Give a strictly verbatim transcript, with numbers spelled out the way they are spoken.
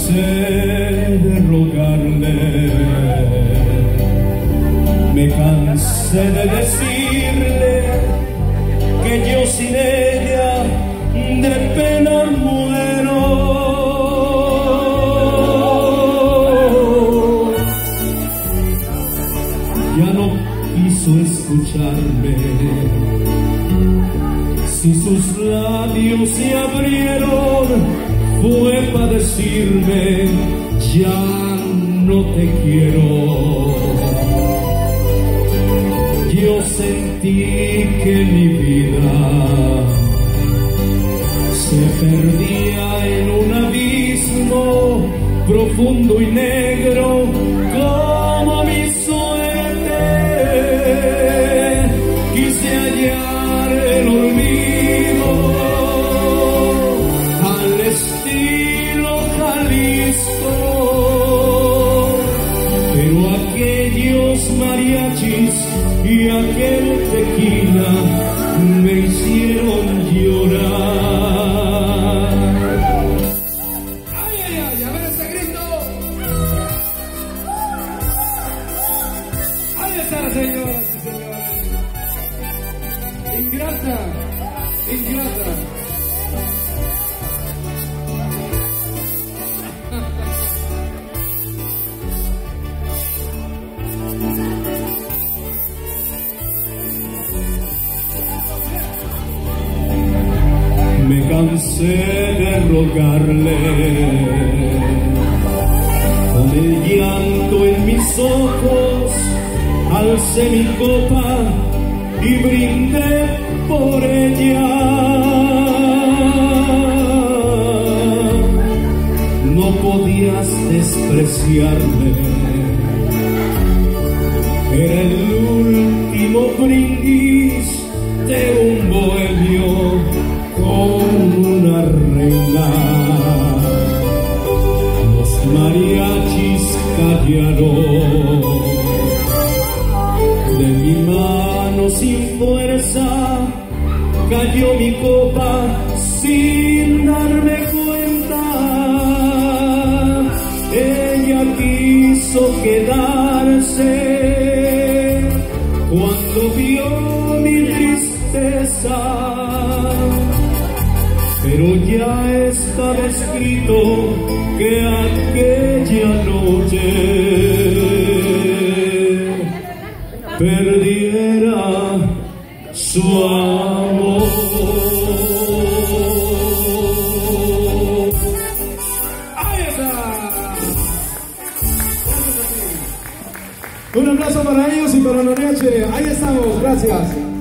cansé de rogarle, me cansé de decirle que yo sin ella de pena muero. Ya no quiso escucharme, si sus labios se abrieron fue para decirme ya no te quiero. Yo sentí que mi vida se perdía en un abismo profundo y negro como mi suerte. Quise hallar el olvido al estilo Jalisco, pero aquellos mariachis y aquel tequila me hicieron llorar. ¡Ay, ay, ay! ¡A ver ese grito! ¡Ahí está, señoras y señores! ¡Ingrata! ¡Ingrata! Me cansé de rogarle, con el llanto en mis ojos, alcé mi copa y brindé por ella. No podías despreciarme, era el último brindis de un bohemio con una reina. Los mariachis callaron, de mi mano sin fuerza cayó mi copa sin darme cuenta. Ella quiso quedarse cuando vio mi tristeza, pero ya estaba escrito que aquella noche perdiera su amor. ¡Ahí está! Un aplauso para ellos y para Mariachi. Ahí estamos, gracias.